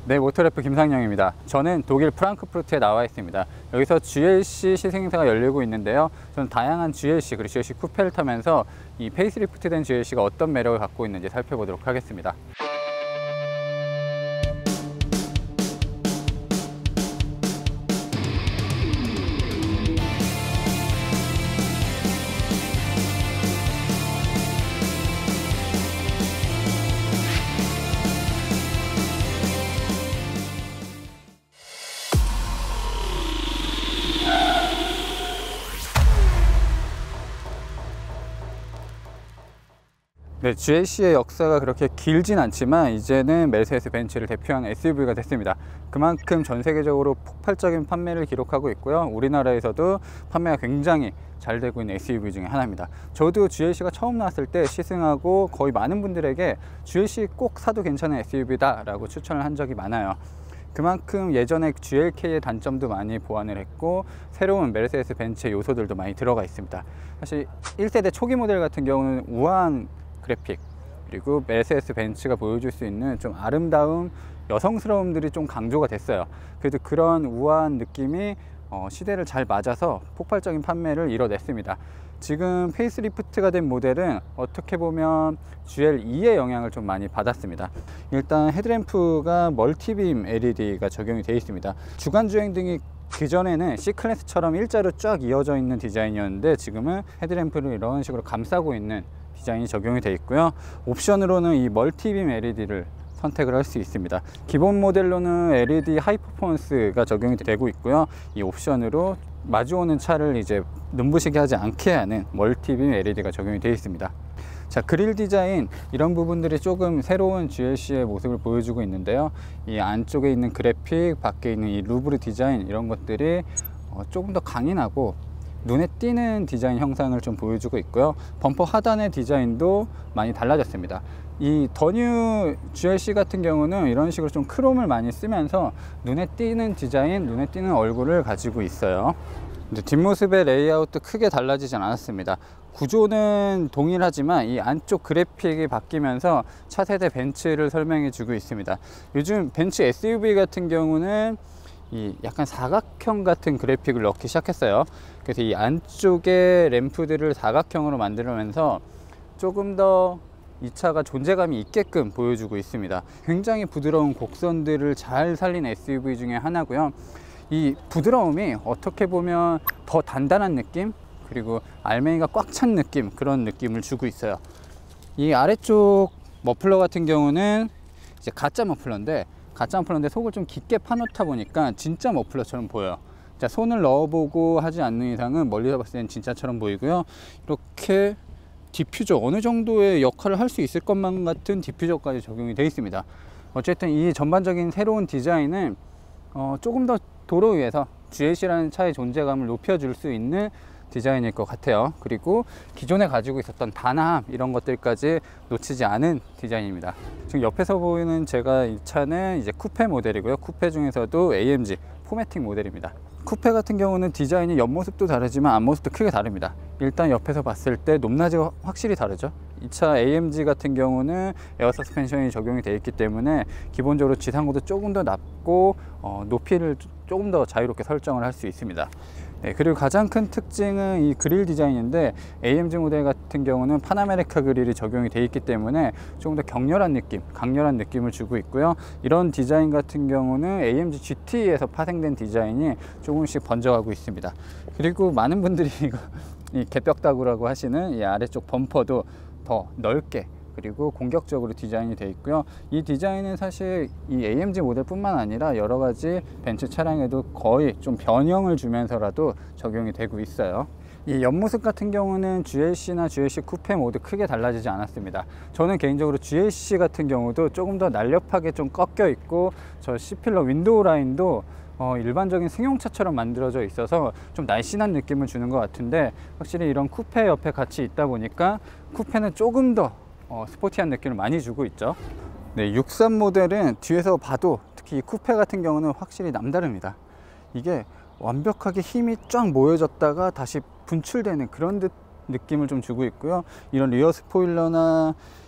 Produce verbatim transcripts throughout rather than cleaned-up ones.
네, 모터래프 김상영입니다. 저는 독일 프랑크푸르트에 나와 있습니다. 여기서 지엘씨 시승행사가 열리고 있는데요. 저는 다양한 지엘씨 그리고 지엘씨 쿠페를 타면서 이 페이스리프트된 지엘씨가 어떤 매력을 갖고 있는지 살펴보도록 하겠습니다. 네, 지엘씨의 역사가 그렇게 길진 않지만 이제는 메르세데스 벤츠를 대표하는 에스유브이가 됐습니다. 그만큼 전 세계적으로 폭발적인 판매를 기록하고 있고요. 우리나라에서도 판매가 굉장히 잘 되고 있는 에스유브이 중에 하나입니다. 저도 지엘씨가 처음 나왔을 때 시승하고 거의 많은 분들에게 지엘씨 꼭 사도 괜찮은 에스유브이다 라고 추천을 한 적이 많아요. 그만큼 예전에 지엘케이의 단점도 많이 보완을 했고 새로운 메르세데스 벤츠의 요소들도 많이 들어가 있습니다. 사실 일 세대 초기 모델 같은 경우는 우아한 그래픽 그리고 메르세데스 벤츠가 보여줄 수 있는 좀 아름다움, 여성스러움들이 좀 강조가 됐어요. 그래도 그런 우아한 느낌이 어, 시대를 잘 맞아서 폭발적인 판매를 이뤄냈습니다. 지금 페이스리프트가 된 모델은 어떻게 보면 지엘이의 영향을 좀 많이 받았습니다. 일단 헤드램프가 멀티빔 엘이디가 적용이 되어 있습니다. 주간주행등이 그전에는 C클래스처럼 일자로 쫙 이어져 있는 디자인이었는데 지금은 헤드램프를 이런 식으로 감싸고 있는 디자인이 적용이 되어 있고요. 옵션으로는 이 멀티빔 엘이디를 선택을 할 수 있습니다. 기본 모델로는 엘이디 하이 퍼포먼스가 적용이 되고 있고요. 이 옵션으로 마주오는 차를 이제 눈부시게 하지 않게 하는 멀티빔 엘이디가 적용이 되어 있습니다. 자, 그릴 디자인 이런 부분들이 조금 새로운 지엘씨의 모습을 보여주고 있는데요. 이 안쪽에 있는 그래픽, 밖에 있는 이 루브르 디자인 이런 것들이 어, 조금 더 강인하고 눈에 띄는 디자인 형상을 좀 보여주고 있고요. 범퍼 하단의 디자인도 많이 달라졌습니다. 이 더 뉴 지엘씨 같은 경우는 이런 식으로 좀 크롬을 많이 쓰면서 눈에 띄는 디자인, 눈에 띄는 얼굴을 가지고 있어요. 근데 뒷모습의 레이아웃도 크게 달라지진 않았습니다. 구조는 동일하지만 이 안쪽 그래픽이 바뀌면서 차세대 벤츠를 설명해 주고 있습니다. 요즘 벤츠 에스유브이 같은 경우는 이 약간 사각형 같은 그래픽을 넣기 시작했어요. 그래서 이 안쪽에 램프들을 사각형으로 만들면서 조금 더 이 차가 존재감이 있게끔 보여주고 있습니다. 굉장히 부드러운 곡선들을 잘 살린 에스유브이 중에 하나고요. 이 부드러움이 어떻게 보면 더 단단한 느낌, 그리고 알맹이가 꽉 찬 느낌, 그런 느낌을 주고 있어요. 이 아래쪽 머플러 같은 경우는 이제 가짜 머플러인데 가짜 머플러인데 속을 좀 깊게 파놓다 보니까 진짜 머플러처럼 보여요. 자, 손을 넣어보고 하지 않는 이상은 멀리서 봤을 때는 진짜처럼 보이고요. 이렇게 디퓨저, 어느 정도의 역할을 할 수 있을 것만 같은 디퓨저까지 적용이 되어 있습니다. 어쨌든 이 전반적인 새로운 디자인은 어, 조금 더 도로 위에서 지엘씨라는 차의 존재감을 높여줄 수 있는 디자인일 것 같아요. 그리고 기존에 가지고 있었던 단아함 이런 것들까지 놓치지 않은 디자인입니다. 지금 옆에서 보이는 제가 이 차는 이제 쿠페 모델이고요. 쿠페 중에서도 에이엠지 포매틱 모델입니다. 쿠페 같은 경우는 디자인이 옆모습도 다르지만 앞모습도 크게 다릅니다. 일단 옆에서 봤을 때 높낮이가 확실히 다르죠. 이 차 에이엠지 같은 경우는 에어 서스펜션이 적용이 되어 있기 때문에 기본적으로 지상고도 조금 더 낮고 어, 높이를 조금 더 자유롭게 설정을 할 수 있습니다. 네, 그리고 가장 큰 특징은 이 그릴 디자인인데 에이엠지 모델 같은 경우는 파나메리카 그릴이 적용이 되어 있기 때문에 조금 더 격렬한 느낌, 강렬한 느낌을 주고 있고요. 이런 디자인 같은 경우는 에이엠지 지티에서 파생된 디자인이 조금씩 번져가고 있습니다. 그리고 많은 분들이 이거 이 개벽다구라고 하시는 이 아래쪽 범퍼도 더 넓게 그리고 공격적으로 디자인이 되어 있고요. 이 디자인은 사실 이 에이엠지 모델뿐만 아니라 여러 가지 벤츠 차량에도 거의 좀 변형을 주면서라도 적용이 되고 있어요. 이 옆모습 같은 경우는 지엘씨나 지엘씨 쿠페 모두 크게 달라지지 않았습니다. 저는 개인적으로 지엘씨 같은 경우도 조금 더 날렵하게 좀 꺾여 있고 저 C필러 윈도우 라인도 어, 일반적인 승용차처럼 만들어져 있어서 좀 날씬한 느낌을 주는 것 같은데 확실히 이런 쿠페 옆에 같이 있다 보니까 쿠페는 조금 더 어, 스포티한 느낌을 많이 주고 있죠. 네, 육십삼 모델은 뒤에서 봐도 특히 이 쿠페 같은 경우는 확실히 남다릅니다. 이게 완벽하게 힘이 쫙 모여졌다가 다시 분출되는 그런 듯 느낌을 좀 주고 있고요. 이런 리어 스포일러나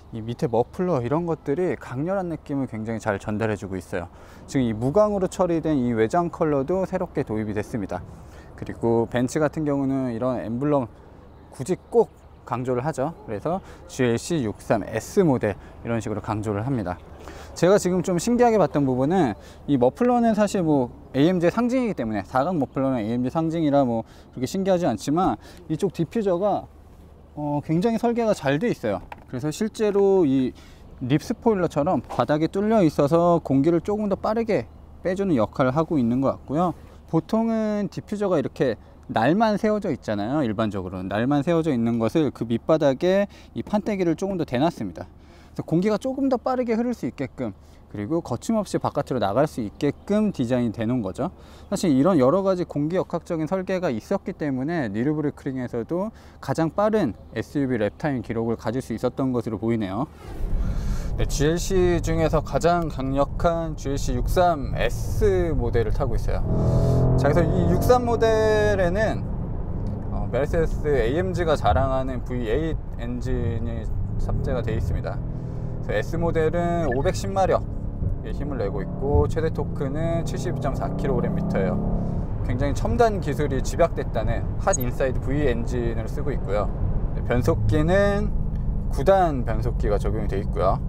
이 밑에 머플러 이런 것들이 강렬한 느낌을 굉장히 잘 전달해 주고 있어요. 지금 이 무광으로 처리된 이 외장 컬러도 새롭게 도입이 됐습니다. 그리고 벤츠 같은 경우는 이런 엠블럼 굳이 꼭 강조를 하죠. 그래서 지엘씨 육십삼 에스 모델 이런 식으로 강조를 합니다. 제가 지금 좀 신기하게 봤던 부분은 이 머플러는 사실 뭐 에이엠지의 상징이기 때문에 사각 머플러는 에이엠지 상징이라 뭐 그렇게 신기하지 않지만 이쪽 디퓨저가 어 굉장히 설계가 잘 돼 있어요. 그래서 실제로 이 립 스포일러처럼 바닥에 뚫려 있어서 공기를 조금 더 빠르게 빼주는 역할을 하고 있는 것 같고요. 보통은 디퓨저가 이렇게 날만 세워져 있잖아요. 일반적으로 날만 세워져 있는 것을 그 밑바닥에 이 판때기를 조금 더 대놨습니다. 그래서 공기가 조금 더 빠르게 흐를 수 있게끔, 그리고 거침없이 바깥으로 나갈 수 있게끔 디자인이 되는 거죠. 사실 이런 여러 가지 공기 역학적인 설계가 있었기 때문에 니르부르크링에서도 가장 빠른 에스유브이 랩타임 기록을 가질 수 있었던 것으로 보이네요. 네, 지엘씨 중에서 가장 강력한 지엘씨 육십삼 에스 모델을 타고 있어요. 자, 그래서 이 육십삼 모델에는 어, 메르세데스 에이엠지가 자랑하는 브이 에잇 엔진이 탑재가 되어 있습니다. S 모델은 오백십 마력의 힘을 내고 있고 최대 토크는 칠십이 점 사 킬로그램미터예요. 굉장히 첨단 기술이 집약됐다는 핫 인사이드 브이 엔진을 쓰고 있고요. 변속기는 구 단 변속기가 적용이 되어 있고요.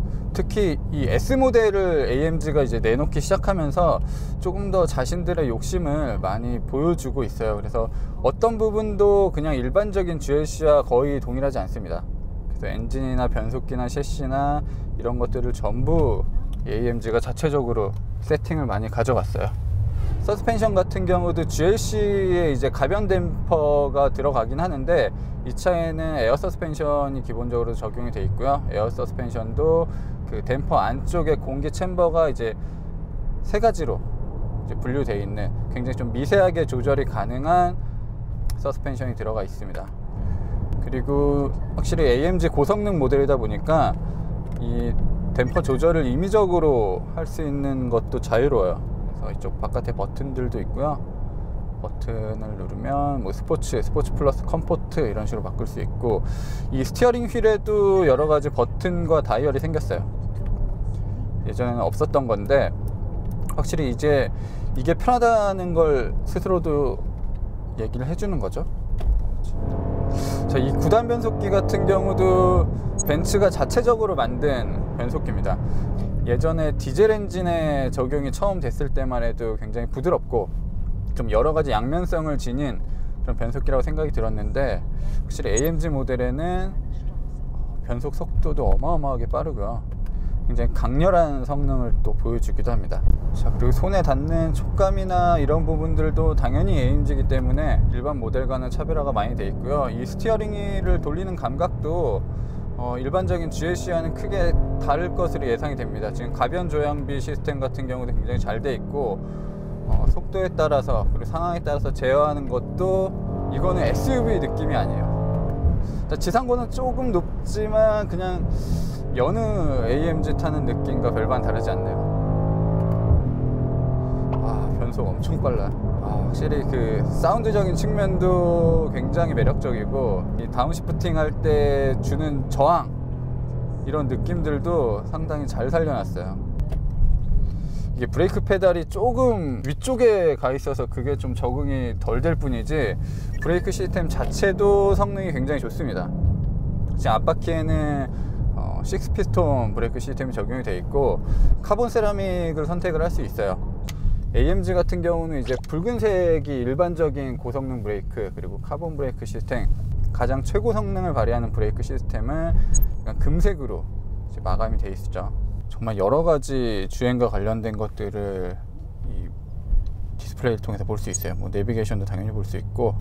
특히 이 S 모델을 에이엠지가 이제 내놓기 시작하면서 조금 더 자신들의 욕심을 많이 보여주고 있어요. 그래서 어떤 부분도 그냥 일반적인 지엘씨와 거의 동일하지 않습니다. 그래서 엔진이나 변속기나 셰시나 이런 것들을 전부 에이엠지가 자체적으로 세팅을 많이 가져갔어요. 서스펜션 같은 경우도 지엘씨에 이제 가변 댐퍼가 들어가긴 하는데 이 차에는 에어 서스펜션이 기본적으로 적용이 되어 있고요. 에어 서스펜션도 그 댐퍼 안쪽에 공기 챔버가 이제 세 가지로 이제 분류되어 있는 굉장히 좀 미세하게 조절이 가능한 서스펜션이 들어가 있습니다. 그리고 확실히 에이엠지 고성능 모델이다 보니까 이 댐퍼 조절을 임의적으로 할 수 있는 것도 자유로워요. 그래서 이쪽 바깥에 버튼들도 있고요. 버튼을 누르면 뭐 스포츠, 스포츠 플러스 컴포트 이런 식으로 바꿀 수 있고, 이 스티어링 휠에도 여러 가지 버튼과 다이얼이 생겼어요. 예전에는 없었던 건데 확실히 이제 이게 편하다는 걸 스스로도 얘기를 해주는 거죠. 자, 이 구 단 변속기 같은 경우도 벤츠가 자체적으로 만든 변속기입니다. 예전에 디젤 엔진에 적용이 처음 됐을 때만 해도 굉장히 부드럽고 좀 여러 가지 양면성을 지닌 그런 변속기라고 생각이 들었는데, 확실히 에이엠지 모델에는 변속 속도도 어마어마하게 빠르고요. 굉장히 강렬한 성능을 또 보여주기도 합니다. 자, 그리고 손에 닿는 촉감이나 이런 부분들도 당연히 에이엠지이기 때문에 일반 모델과는 차별화가 많이 되어 있고요. 이 스티어링 휠을 돌리는 감각도 어, 일반적인 지엘씨와는 크게 다를 것으로 예상이 됩니다. 지금 가변 조향비 시스템 같은 경우도 굉장히 잘 되어 있고 어, 속도에 따라서 그리고 상황에 따라서 제어하는 것도 이거는 에스유브이 느낌이 아니에요. 자, 지상고는 조금 높지만 그냥 여느 에이엠지 타는 느낌과 별반 다르지 않네요. 아, 변속 엄청 빨라. 아, 확실히 그 사운드적인 측면도 굉장히 매력적이고 이 다운시프팅 할 때 주는 저항 이런 느낌들도 상당히 잘 살려놨어요. 이게 브레이크 페달이 조금 위쪽에 가 있어서 그게 좀 적응이 덜 될 뿐이지 브레이크 시스템 자체도 성능이 굉장히 좋습니다. 지금 앞바퀴에는 어, 육 피스톤 브레이크 시스템이 적용이 되어 있고 카본 세라믹을 선택을 할 수 있어요. 에이엠지 같은 경우는 이제 붉은색이 일반적인 고성능 브레이크, 그리고 카본 브레이크 시스템, 가장 최고 성능을 발휘하는 브레이크 시스템을 금색으로 이제 마감이 되어 있죠. 정말 여러 가지 주행과 관련된 것들을 이 디스플레이를 통해서 볼 수 있어요. 뭐 내비게이션도 당연히 볼 수 있고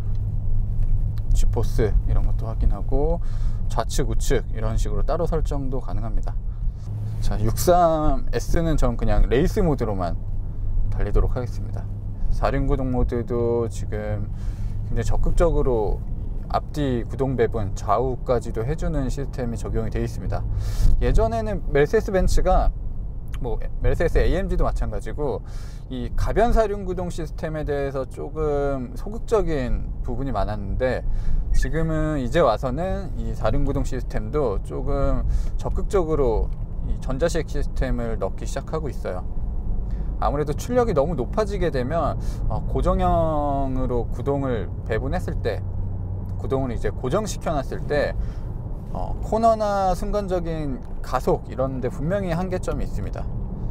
지포스 이런 것도 확인하고 좌측 우측 이런 식으로 따로 설정도 가능합니다. 자, 육십삼 에스는 전 그냥 레이스 모드로만 달리도록 하겠습니다. 사륜구동 모드도 지금 굉장히 적극적으로 앞뒤 구동 배분 좌우까지도 해주는 시스템이 적용이 되어 있습니다. 예전에는 메르세데스 벤츠가 뭐 메르세데스 에이엠지도 마찬가지고 이 가변 사륜 구동 시스템에 대해서 조금 소극적인 부분이 많았는데, 지금은 이제 와서는 이 사륜 구동 시스템도 조금 적극적으로 이 전자식 시스템을 넣기 시작하고 있어요. 아무래도 출력이 너무 높아지게 되면 어, 고정형으로 구동을 배분했을 때, 구동을 이제 고정시켜 놨을 때 어, 코너나 순간적인 가속 이런 데 분명히 한계점이 있습니다.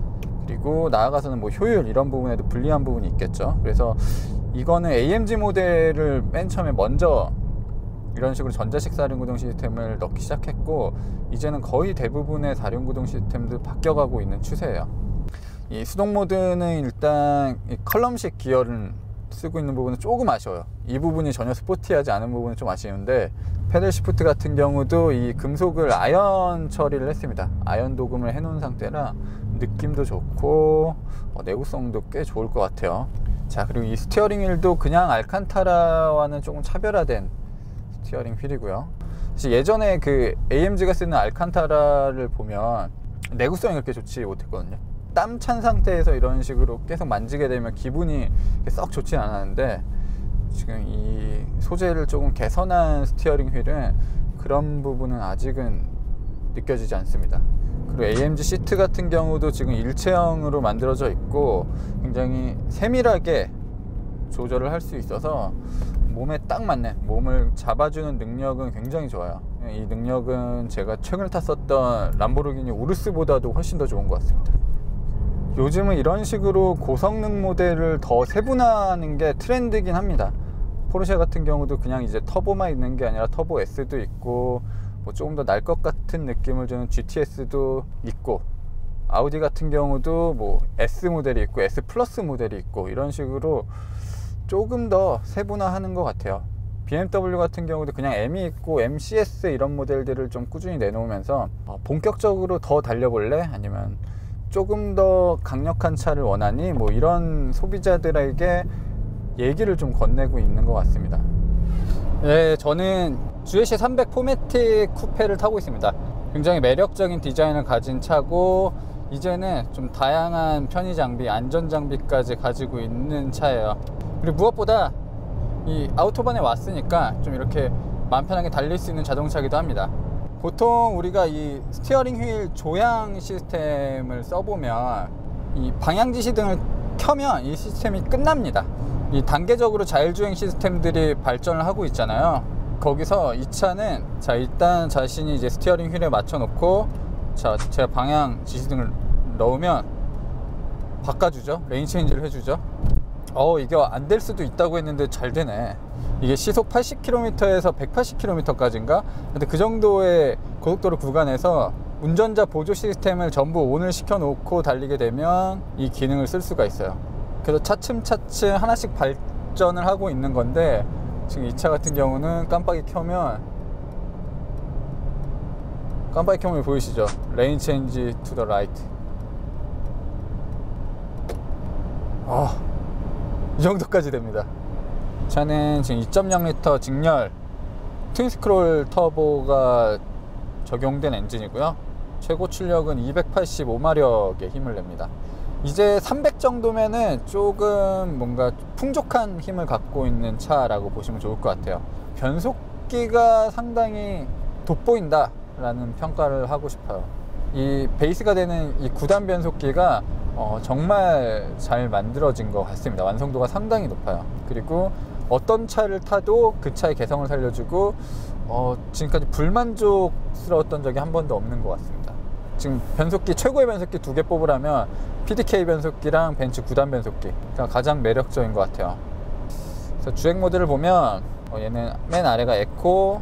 그리고 나아가서는 뭐 효율 이런 부분에도 불리한 부분이 있겠죠. 그래서 이거는 에이엠지 모델을 맨 처음에 먼저 이런 식으로 전자식 사륜구동 시스템을 넣기 시작했고, 이제는 거의 대부분의 사륜구동 시스템도 바뀌어가고 있는 추세예요. 이 수동 모드는 일단 이 컬럼식 기어를 쓰고 있는 부분은 조금 아쉬워요. 이 부분이 전혀 스포티하지 않은 부분은 좀 아쉬운데, 패들 시프트 같은 경우도 이 금속을 아연 처리를 했습니다. 아연 도금을 해놓은 상태라 느낌도 좋고 어, 내구성도 꽤 좋을 것 같아요. 자, 그리고 이 스티어링 휠도 그냥 알칸타라와는 조금 차별화된 스티어링 휠이고요. 사실 예전에 그 에이엠지가 쓰는 알칸타라를 보면 내구성이 그렇게 좋지 못했거든요. 땀 찬 상태에서 이런 식으로 계속 만지게 되면 기분이 썩 좋진 않았는데, 지금 이 소재를 조금 개선한 스티어링 휠은 그런 부분은 아직은 느껴지지 않습니다. 그리고 에이엠지 시트 같은 경우도 지금 일체형으로 만들어져 있고 굉장히 세밀하게 조절을 할 수 있어서 몸에 딱 맞는, 몸을 잡아주는 능력은 굉장히 좋아요. 이 능력은 제가 최근에 탔었던 람보르기니 우르스보다도 훨씬 더 좋은 것 같습니다. 요즘은 이런 식으로 고성능 모델을 더 세분화하는 게 트렌드긴 합니다. 포르쉐 같은 경우도 그냥 이제 터보만 있는 게 아니라 터보 S도 있고, 뭐 조금 더 날 것 같은 느낌을 주는 지티에스도 있고, 아우디 같은 경우도 뭐 S 모델이 있고 S 플러스 모델이 있고, 이런 식으로 조금 더 세분화하는 것 같아요. 비엠더블유 같은 경우도 그냥 M이 있고 엠씨에스 이런 모델들을 좀 꾸준히 내놓으면서 어, 본격적으로 더 달려볼래? 아니면 조금 더 강력한 차를 원하니? 뭐 이런 소비자들에게 얘기를 좀 건네고 있는 것 같습니다. 네, 저는 지엘씨 삼백 포매틱 쿠페를 타고 있습니다. 굉장히 매력적인 디자인을 가진 차고, 이제는 좀 다양한 편의 장비, 안전 장비까지 가지고 있는 차예요. 그리고 무엇보다 이 아우토반에 왔으니까 좀 이렇게 마음 편하게 달릴 수 있는 자동차이기도 합니다. 보통 우리가 이 스티어링 휠 조향 시스템을 써보면 이 방향 지시등을 켜면 이 시스템이 끝납니다. 이 단계적으로 자율주행 시스템들이 발전을 하고 있잖아요. 거기서 이 차는 자 일단 자신이 이제 스티어링 휠에 맞춰 놓고, 자 제가 방향 지시등을 넣으면 바꿔주죠. 레인 체인지를 해주죠. 어 이게 안 될 수도 있다고 했는데 잘 되네. 이게 시속 팔십 킬로미터에서 백팔십 킬로미터까지인가? 근데 그 정도의 고속도로 구간에서 운전자 보조 시스템을 전부 온을 시켜 놓고 달리게 되면 이 기능을 쓸 수가 있어요. 그래서 차츰차츰 하나씩 발전을 하고 있는 건데, 지금 이 차 같은 경우는 깜빡이 켜면 깜빡이 켜면 보이시죠? 레인 체인지 투 더 라이트. 아, 이 정도까지 됩니다. 차는 지금 이 점 영 리터 직렬 트윈스크롤 터보가 적용된 엔진이고요. 최고 출력은 이백팔십오 마력의 힘을 냅니다. 이제 삼백 정도면은 조금 뭔가 풍족한 힘을 갖고 있는 차라고 보시면 좋을 것 같아요. 변속기가 상당히 돋보인다 라는 평가를 하고 싶어요. 이 베이스가 되는 이 구단 변속기가 어, 정말 잘 만들어진 것 같습니다. 완성도가 상당히 높아요. 그리고 어떤 차를 타도 그 차의 개성을 살려주고, 어, 지금까지 불만족스러웠던 적이 한 번도 없는 것 같습니다. 지금 변속기, 최고의 변속기 두 개 뽑으라면 피디케이 변속기랑 벤츠 구단 변속기가 가장 매력적인 것 같아요. 그래서 주행 모드를 보면 어, 얘는 맨 아래가 에코,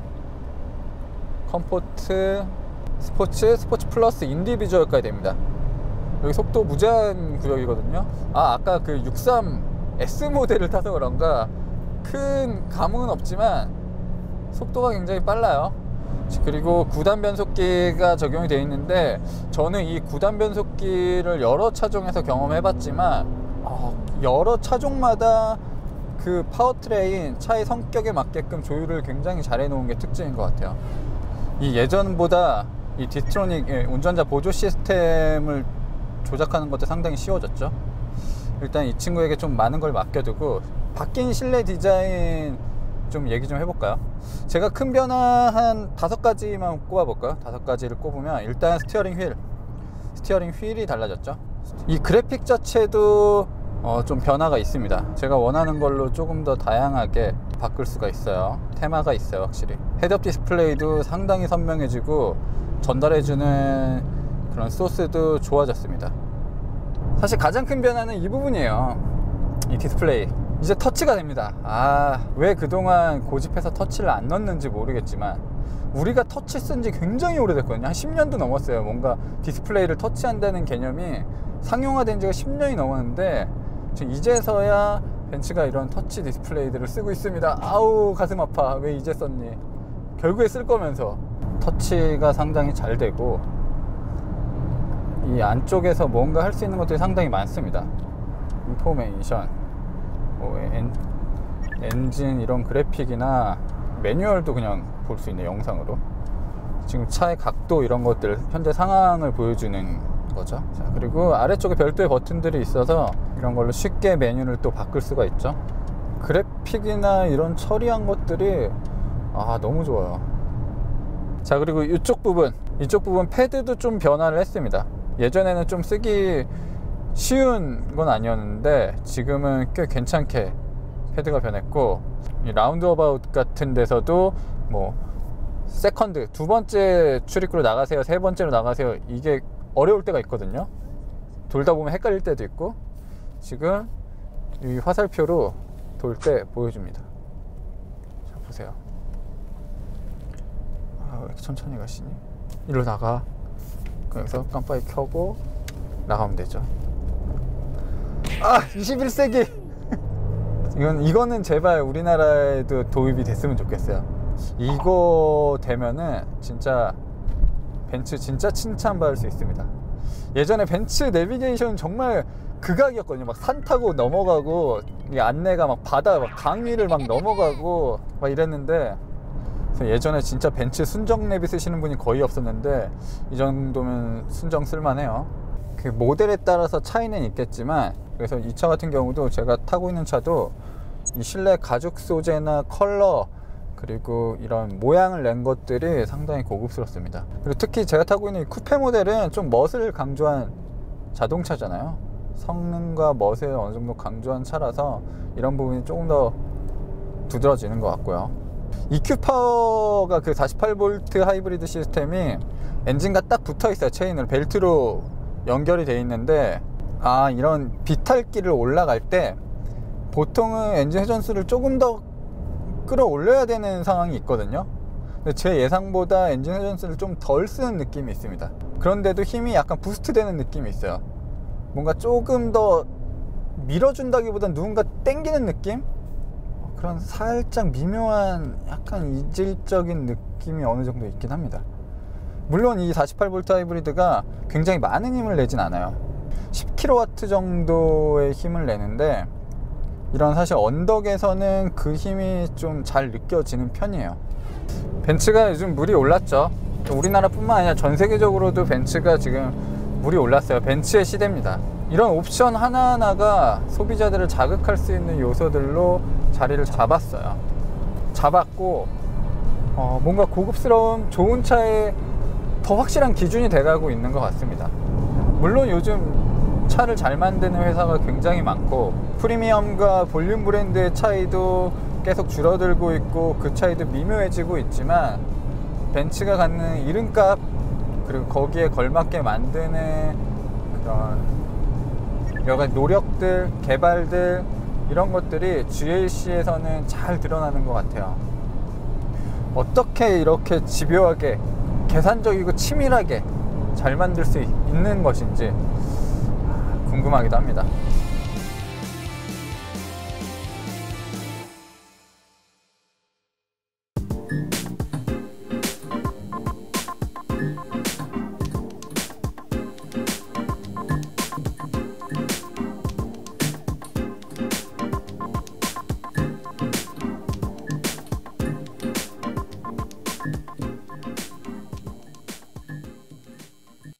컴포트, 스포츠, 스포츠 플러스, 인디비주얼까지 됩니다. 여기 속도 무제한 구역이거든요. 아, 아까 그 육십삼 에스 모델을 타서 그런가 큰 감흥은 없지만 속도가 굉장히 빨라요. 그리고 구단 변속기가 적용이 되어 있는데, 저는 이 구단 변속기를 여러 차종에서 경험해 봤지만 어, 여러 차종마다 그 파워트레인, 차의 성격에 맞게끔 조율을 굉장히 잘 해놓은 게 특징인 것 같아요. 이 예전보다 이 디스트로닉 운전자 보조 시스템을 조작하는 것도 상당히 쉬워졌죠. 일단 이 친구에게 좀 많은 걸 맡겨두고 바뀐 실내 디자인 좀 얘기 좀 해볼까요? 제가 큰 변화 한 다섯 가지만 꼽아볼까요? 다섯 가지를 꼽으면 일단 스티어링 휠 스티어링 휠이 달라졌죠. 이 그래픽 자체도 어, 좀 변화가 있습니다. 제가 원하는 걸로 조금 더 다양하게 바꿀 수가 있어요. 테마가 있어요. 확실히 헤드업 디스플레이도 상당히 선명해지고 전달해주는 그런 소스도 좋아졌습니다. 사실 가장 큰 변화는 이 부분이에요. 이 디스플레이 이제 터치가 됩니다. 아, 왜 그동안 고집해서 터치를 안 넣는지 모르겠지만 우리가 터치 쓴 지 굉장히 오래됐거든요. 한 십 년도 넘었어요. 뭔가 디스플레이를 터치한다는 개념이 상용화된 지가 십 년이 넘었는데 이제서야 벤츠가 이런 터치 디스플레이들을 쓰고 있습니다. 아우 가슴 아파. 왜 이제 썼니? 결국에 쓸 거면서. 터치가 상당히 잘 되고 이 안쪽에서 뭔가 할 수 있는 것들이 상당히 많습니다. 인포메이션, 뭐 엔, 엔진 이런 그래픽이나 매뉴얼도 그냥 볼 수 있네, 영상으로. 지금 차의 각도 이런 것들 현재 상황을 보여주는 거죠. 자, 그리고 아래쪽에 별도의 버튼들이 있어서 이런 걸로 쉽게 메뉴를 또 바꿀 수가 있죠. 그래픽이나 이런 처리한 것들이 아 너무 좋아요. 자, 그리고 이쪽 부분 이쪽 부분 패드도 좀 변화를 했습니다. 예전에는 좀 쓰기 쉬운 건 아니었는데 지금은 꽤 괜찮게 패드가 변했고, 이 라운드어바웃 같은 데서도 뭐 세컨드 두 번째 출입구로 나가세요, 세 번째로 나가세요, 이게 어려울 때가 있거든요. 돌다 보면 헷갈릴 때도 있고. 지금 이 화살표로 돌 때 보여줍니다. 자, 보세요. 아, 왜 이렇게 천천히 가시니? 이리로 나가. 여기서 깜빡이 켜고 나가면 되죠. 아, 이십일 세기 이건, 이거는 제발 우리나라에도 도입이 됐으면 좋겠어요. 이거 되면은 진짜 벤츠 진짜 칭찬받을 수 있습니다. 예전에 벤츠 내비게이션 정말 극악이었거든요. 막 산 타고 넘어가고, 이 안내가 막 바다, 막 강 위를 막 넘어가고 막 이랬는데, 예전에 진짜 벤츠 순정 내비 쓰시는 분이 거의 없었는데 이 정도면 순정 쓸만해요. 그 모델에 따라서 차이는 있겠지만, 그래서 이 차 같은 경우도 제가 타고 있는 차도 이 실내 가죽 소재나 컬러 그리고 이런 모양을 낸 것들이 상당히 고급스럽습니다. 그리고 특히 제가 타고 있는 이 쿠페 모델은 좀 멋을 강조한 자동차잖아요. 성능과 멋을 어느 정도 강조한 차라서 이런 부분이 조금 더 두드러지는 것 같고요. 이큐 파워가 그 사십팔 볼트 하이브리드 시스템이 엔진과 딱 붙어 있어요. 체인으로 벨트로 연결이 돼 있는데, 아, 이런 비탈길을 올라갈 때 보통은 엔진 회전수를 조금 더 끌어올려야 되는 상황이 있거든요. 근데 제 예상보다 엔진 회전수를 좀 덜 쓰는 느낌이 있습니다. 그런데도 힘이 약간 부스트 되는 느낌이 있어요. 뭔가 조금 더 밀어준다기보단 누군가 땡기는 느낌? 그런 살짝 미묘한 약간 이질적인 느낌이 어느 정도 있긴 합니다. 물론 이 사십팔 볼트 하이브리드가 굉장히 많은 힘을 내진 않아요. 십 킬로와트 정도의 힘을 내는데, 이런 사실 언덕에서는 그 힘이 좀 잘 느껴지는 편이에요. 벤츠가 요즘 물이 올랐죠. 우리나라 뿐만 아니라 전 세계적으로도 벤츠가 지금 물이 올랐어요. 벤츠의 시대입니다. 이런 옵션 하나하나가 소비자들을 자극할 수 있는 요소들로 자리를 잡았어요. 잡았고 어, 뭔가 고급스러운 좋은 차에 더 확실한 기준이 돼가고 있는 것 같습니다. 물론 요즘 차를 잘 만드는 회사가 굉장히 많고 프리미엄과 볼륨 브랜드의 차이도 계속 줄어들고 있고 그 차이도 미묘해지고 있지만, 벤츠가 갖는 이름값 그리고 거기에 걸맞게 만드는 그런 여러 가지 노력들, 개발들, 이런 것들이 지엘씨에서는 잘 드러나는 것 같아요. 어떻게 이렇게 집요하게 계산적이고 치밀하게 잘 만들 수 있는 것인지 궁금하기도 합니다.